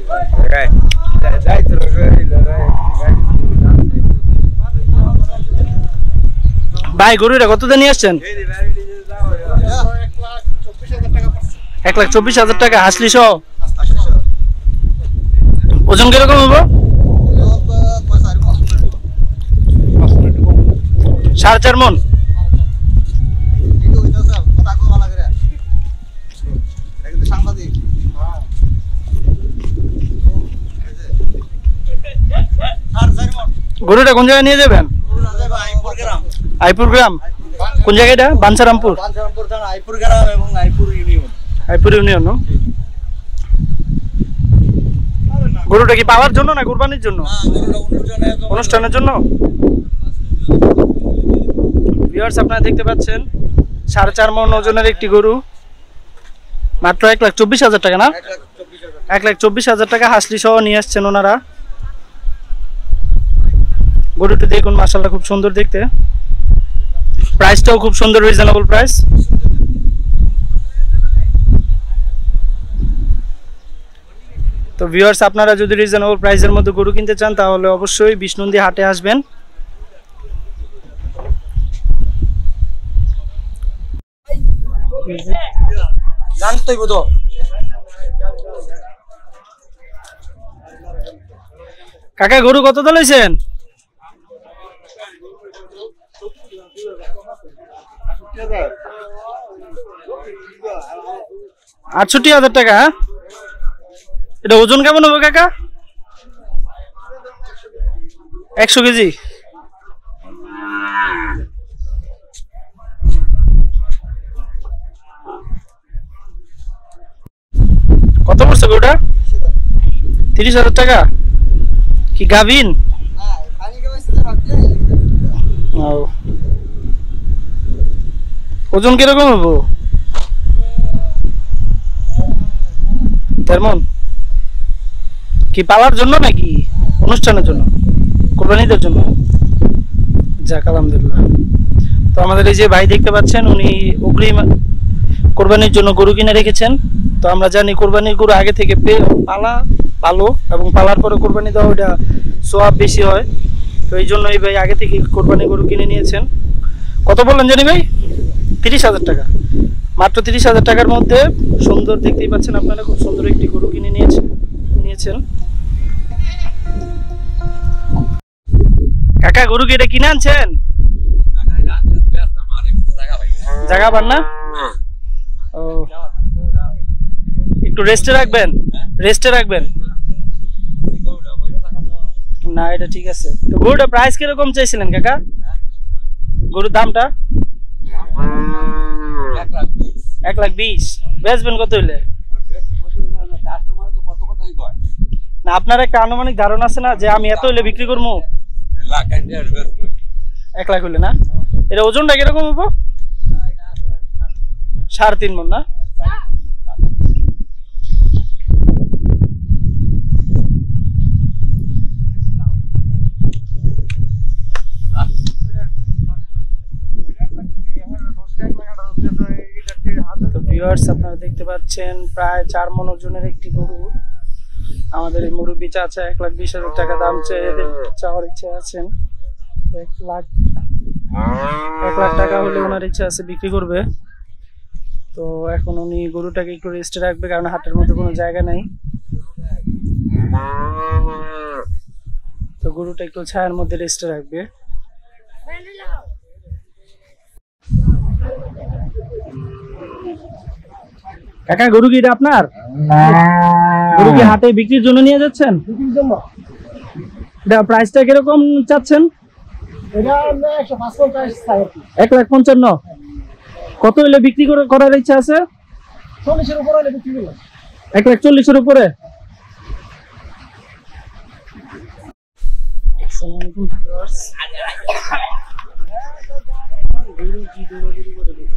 ভাই গরুটা কত দিয়ে নিয়ে আসছেন? 1,24,000 টাকা হাসলি সহ। ওজন কিরকম হবো? 4.5 মন। গরুটা কোন জায়গায় নিয়ে যাবেন? আইপুর গ্রাম। কোন জায়গাটা? বাঞ্ছারামপুর। আইপুর গ্রাম এবং আইপুর ইউনিয়ন। আইপুর ইউনিয়ন। গরুটা কি পাওয়ার জন্য না কুরবানির জন্য? অনুষ্ঠানের জন্য। ভিউয়ার্স আপনারা দেখতে পাচ্ছেন 4.5 মন ওজনের একটি গরু, মাত্র 1,24,000 টাকা না? 1,24,000 টাকা হাসলি সহ নিয়ে আসছেন ওনারা। গরুটি দেখুন মাশাআল্লাহ খুব সুন্দর দেখতে, প্রাইসটাও খুব সুন্দর, রিজনেবল প্রাইস। তো ভিউয়ার্স আপনারা যদি রিজনেবল প্রাইসের মধ্যে গরু কিনতে চান তাহলে অবশ্যই বিষ্ণুন্দী হাটে আসবেন। জানতেই বুঝো কাকা গরু কত দিয়েছেন? 68,000 টাকা। এটা ওজন কেমন হবে কাকা? 100 কেজি। কত পড়ছে গরুটা? 30,000 টাকা। কি গাভিন? ওজন কিরকম হবো? 13 মন। কি পালার জন্য নাকি অনুষ্ঠানের জন্য? কোরবানিদের জন্য। যাক আলহামদুলিল্লাহ। তো আমাদের এই যে ভাই দেখতে পাচ্ছেন উনি অগ্রিম কোরবানির জন্য গরু কিনে রেখেছেন। তো আমরা জানি কোরবানির গরু আগে থেকে পালা ভালো এবং পালার পরে কোরবানি দেওয়া ওটা সোয়াব বেশি হয়। তো এই জন্য এই ভাই আগে থেকে কোরবানি গরু কিনে নিয়েছেন। কত বললেন জানি ভাই? 30,000 টাকা। মাত্র 30,000 টাকার মধ্যে সুন্দর, দেখতেই পাচ্ছেন আপনারা, খুব সুন্দর একটি গরু কিনে নিয়েছেন। কাকা গরু কি এটা কিনে আনছেন? জায়গা পান না? ও একটু রেস্টে রাখবেন, রেস্টে রাখবেন। না এটা ঠিক আছে। তো গরুটা প্রাইস কিরকম চাইছিলেন কাকা? গরুর দামটা 1,20,000। বেচবেন কত হইলে? না আপনার একটা আনুমানিক ধারণা আছে না যে আমি এত হইলে বিক্রি করবো? 1 লাখ হইলে না? এটা ওজনটা কিরকম হবো? 3.5 মন না? তো ভিউয়ার্স আপনারা দেখতে পাচ্ছেন প্রায় 4 মন ওজনের একটি গরু আমাদের এই মুরব্বি চাচা 1,20,000 টাকা দাম চাওয়ার ইচ্ছে আছেন। 1 লাখ টাকা হলে ওনার ইচ্ছা আছে বিক্রি করবে। তো এখন উনি গরুটাকে একটু রেস্টে রাখবে কারণ হাটের মধ্যে কোনো জায়গা নাই। তো গরুটা একটু ছায়ার মধ্যে রেস্টে রাখবে। কাকা গরু কি এটা আপনার? গরু কি হাটে বিক্রির জন্য নিয়ে যাচ্ছেন? বিক্রির জন্য। এটা প্রাইসটা কিরকম চাচ্ছেন? এটা 1,55,000। কত হইলে বিক্রি করার ইচ্ছা আছে? 40-এর উপরে হলে বিক্রি করব। 1,40,000-এর উপরে। আসসালামু আলাইকুম ভিউয়ার্স। গরু কি দৌড়াদৌড়ি করে দেখুন।